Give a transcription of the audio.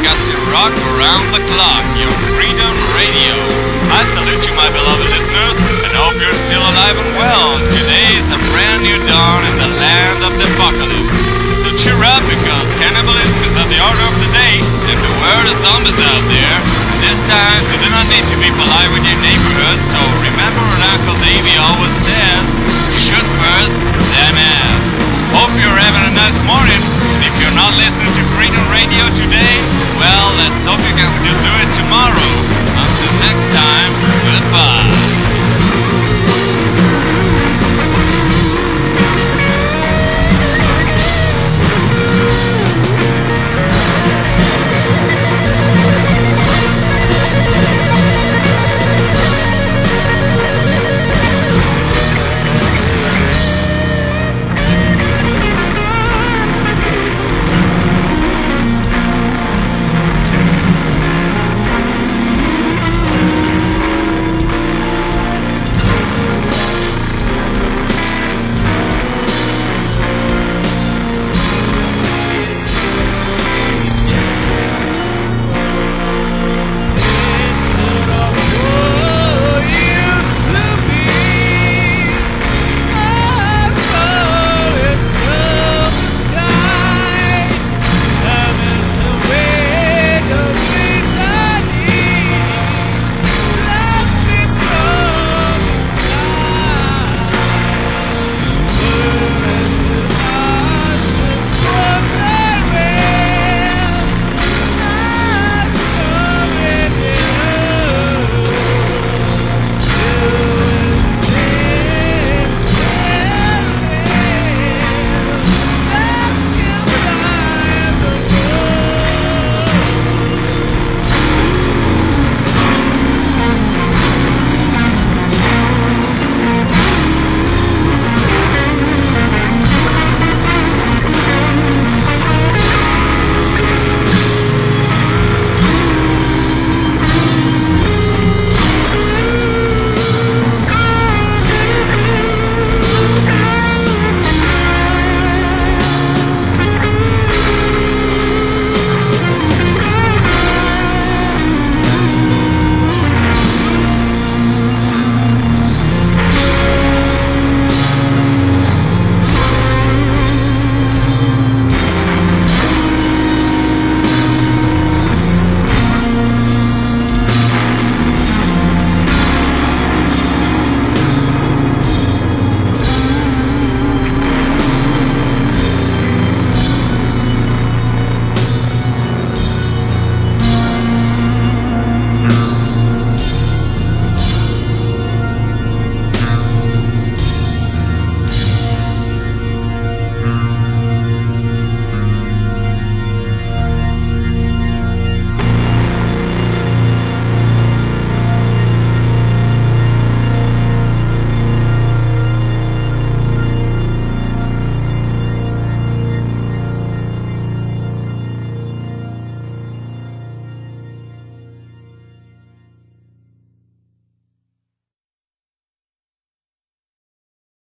broadcasting rock around the clock, your Freedom Radio. I salute you, my beloved listeners, and hope you're still alive and well. Today is a brand new dawn in the land of the apocalypse. So cheer up, because cannibalism is at the order of the day, and beware the zombies out there. This time, you do not need to be polite with your neighborhood, so remember what Uncle Davey always said, shoot first, then ask. Hope you're having a nice morning. If you're not listening to Freedom Radio today, well, let's hope you can still do it tomorrow.